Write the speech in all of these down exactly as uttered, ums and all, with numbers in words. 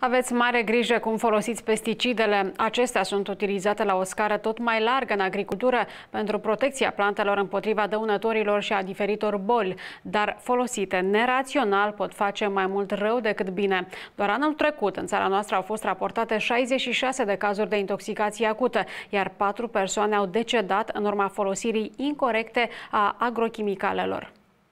Aveți mare grijă cum folosiți pesticidele. Acestea sunt utilizate la o scară tot mai largă în agricultură pentru protecția plantelor împotriva dăunătorilor și a diferitor boli, dar folosite nerațional pot face mai mult rău decât bine. Doar anul trecut, în țara noastră, au fost raportate șaizeci și șase de cazuri de intoxicație acută, iar patru persoane au decedat în urma folosirii incorecte a agrochimicalelor.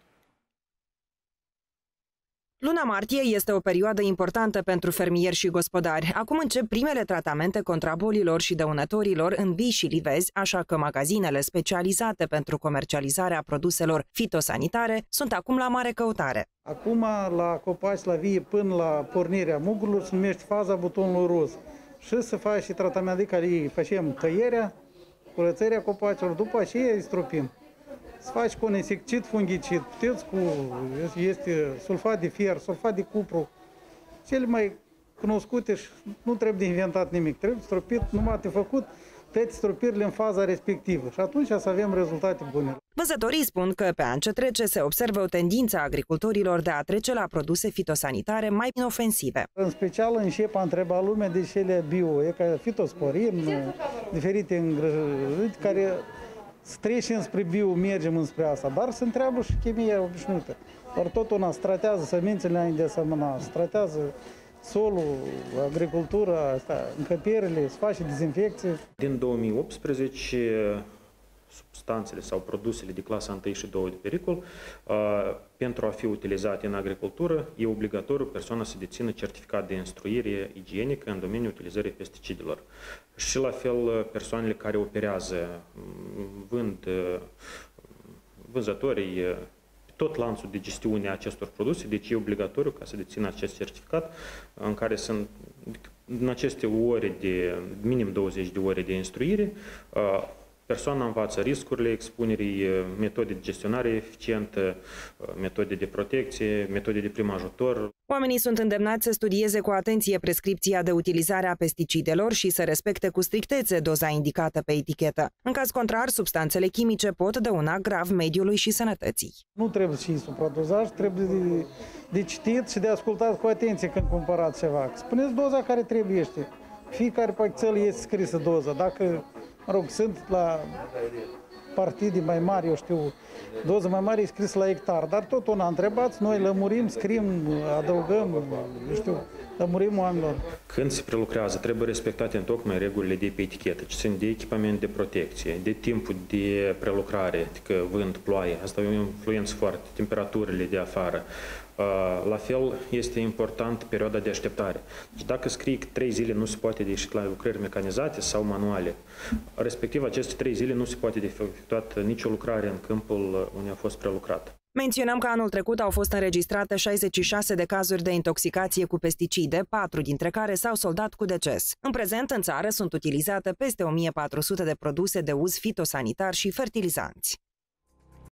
Luna martie este o perioadă importantă pentru fermieri și gospodari. Acum încep primele tratamente contra bolilor și dăunătorilor în vii și livezi, așa că magazinele specializate pentru comercializarea produselor fitosanitare sunt acum la mare căutare. Acum, la copaci, la vie, până la pornirea mugurilor, se numește faza butonului roz. Și se face și tratament, adică facem tăierea, curățarea copacilor, după aceea îi stropim. Se face cu un insecticid, fungicid, puteți cu, este sulfat de fier, sulfat de cupru, cele mai cunoscute și nu trebuie de inventat nimic, trebuie stropit, numai de făcut toate stropirile în faza respectivă și atunci să avem rezultate bune. Vânzătorii spun că pe an ce trece se observă o tendință a agricultorilor de a trece la produse fitosanitare mai inofensive. În special încep a întreba lumea de cele bio, e ca fitosporin, diferite îngrășăminte care trecem spre bio, mergem înspre asta, dar se întreabă și chimia obișnuită. Dar tot una stratează semințele înainte de asemenea, stratează solul, agricultura, asta, încăpierile, se face dezinfecție. Din două mii optsprezece, substanțele sau produsele de clasa unu și doi de pericol, pentru a fi utilizate în agricultură, e obligatoriu persoana să dețină certificat de instruire igienică în domeniul utilizării pesticidelor. Și la fel persoanele care operează, vând, vânzătorii, tot lanțul de gestiune a acestor produse, deci e obligatoriu ca să dețină acest certificat în care sunt în aceste ore de, minim douăzeci de ore de instruire, persoana învață riscurile expunerii, metode de gestionare eficientă, metode de protecție, metode de prim ajutor. Oamenii sunt îndemnați să studieze cu atenție prescripția de utilizare a pesticidelor și să respecte cu strictețe doza indicată pe etichetă. În caz contrar, substanțele chimice pot dăuna grav mediului și sănătății. Nu trebuie și supradozaj, trebuie de, de citit și de ascultat cu atenție când cumpărați ceva. Spuneți doza care trebuie. Fiecare pacățel este scrisă doza. Dacă mă rog, sunt la partide mai mari, eu știu, doză mai mare e scris la hectar, dar tot una întrebați, noi lămurim, scriem, adăugăm, eu știu, lămurim oamenilor. Când se prelucrează, trebuie respectate întocmai regulile de pe etichetă, ce sunt de echipament de protecție, de timpul de prelucrare, adică vânt, ploaie, asta e o influență foarte, temperaturile de afară. La fel, este important perioada de așteptare. Deci dacă scrie că trei zile nu se poate de ieșit la lucrări mecanizate sau manuale, respectiv aceste trei zile nu se poate de efectuat nicio lucrare în câmpul unde a fost prelucrat. Menționăm că anul trecut au fost înregistrate șaizeci și șase de cazuri de intoxicație cu pesticide, patru dintre care s-au soldat cu deces. În prezent, în țară sunt utilizate peste o mie patru sute de produse de uz fitosanitar și fertilizanți.